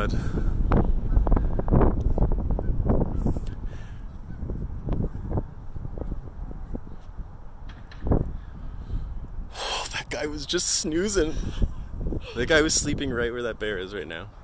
god. Oh, that guy was just snoozing. That guy was sleeping right where that bear is right now.